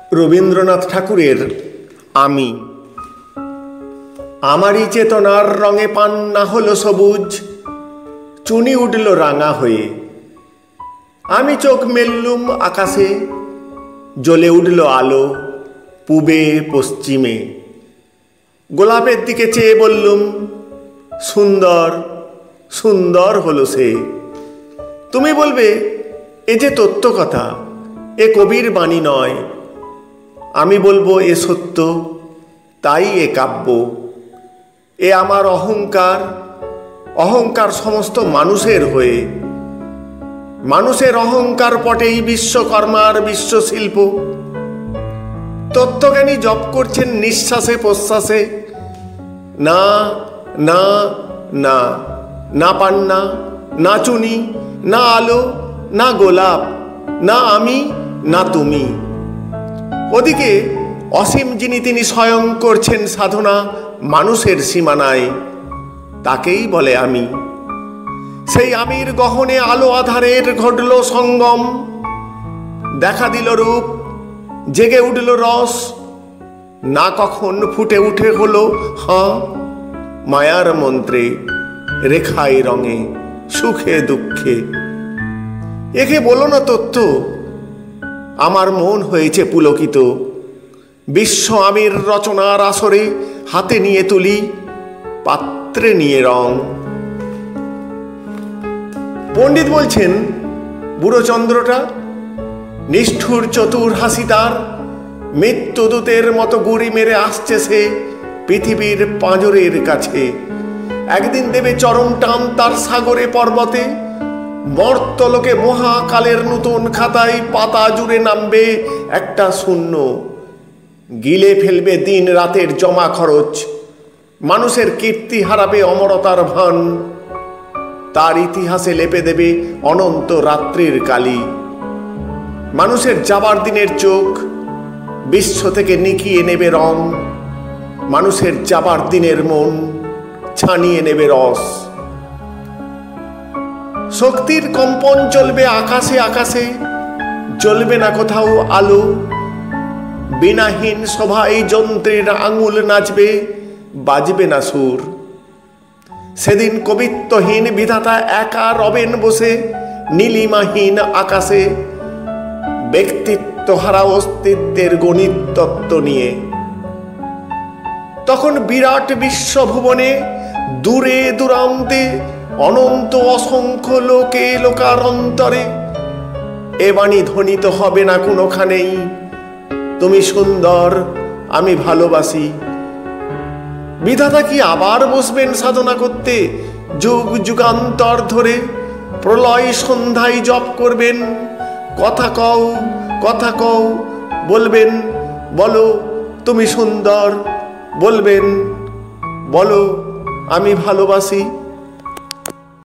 রবীন্দ্রনাথ ঠাকুরের আমি। আমারই চেতনার রঙে পান্না হলো সবুজ, চুনি উঠল রাঙা হয়ে। আমি চোখ মেললুম আকাশে, জ্বলে উঠল আলো পূবে পশ্চিমে। গোলাপের দিকে চেয়ে বললুম, সুন্দর সুন্দর হলো সে। তুমি বলবে, এ যে তত্ত্ব কথা, এ কবির বাণী নয়। আমি বলবো, এ সত্য, তাই এ কাব্য। এ আমার অহংকার, অহংকার সমস্ত মানুষের হয়ে। মানুষের অহংকার পটেই বিশ্বকর্মার বিশ্বশিল্প। তত্ত্বজ্ঞানী জপ করছেন নিঃশ্বাসে প্রশ্বাসে। না না না, না পান্না, না চুনি, না আলো, না গোলাপ, না আমি, না তুমি। ওদিকে অসীম যিনি, তিনি স্বয়ং করছেন সাধনা মানুষের সীমানায়। তাকেই বলে আমি। সেই আমির গহনে আলো আধারের ঘটল সঙ্গম। দেখা দিল রূপ, জেগে উঠল রস। না কখন ফুটে উঠে হলো হাঁ, মায়ার মন্ত্রে, রেখায় রঙে, সুখে দুঃখে। একে বলো না তত্ত্ব। আমার মন হয়েছে পুলকিত। বিশ্ব আমির রচনার আসরে হাতে নিয়ে তুলি, পাত্রে নিয়ে রং। পণ্ডিত বলছেন, বুড়ো চন্দ্রটা নিষ্ঠুর চতুর হাসি তার, মৃত্যুদূতের মতো গুড়ি মেরে আসছে সে পৃথিবীর পাঁজরের কাছে। একদিন দেবে চরম টান তার সাগরে পর্বতে। মর্তলোকে মহাকালের নূতন খাতায় পাতা জুড়ে নামবে একটা শূন্য। গিলে ফেলবে দিন রাতের জমা খরচ। মানুষের কীর্তি হারাবে অমরতার ভান। তার ইতিহাসে লেপে দেবে অনন্ত রাত্রির কালি। মানুষের যাবার দিনের চোখ বিশ্ব থেকে নিকিয়ে নেবে রং। মানুষের যাবার দিনের মন ছানিয়ে নেবে রস। শক্তির কম্পন চলবে আকাশে আকাশে, জ্বলবে না কোথাও আলো। বিনাহীন সভায় যন্ত্রের আঙুল নাচবে, বাজবে না সুর। সেদিন কবিত্বহীন বিধাতা একা রবেন বসে নীলিমাহীন আকাশে, ব্যক্তিত্ব হারা অস্তিত্বের গণিত তত্ত্ব নিয়ে। তখন বিরাট বিশ্বভুবনে দূরে দূরান্তে অনন্ত অসংখ্য লোকে লোকারন্তরে এ বাণী ধ্বনিত হবে না কোনোখানেই, তুমি সুন্দর, আমি ভালোবাসি। বিধাতা কি আবার বসবেন সাধনা করতে যুগ যুগান্তর ধরে? প্রলয় সন্ধ্যায় জপ করবেন, কথা কও কথা কও, বলবেন, বলো তুমি সুন্দর, বলবেন, বলো আমি ভালোবাসি।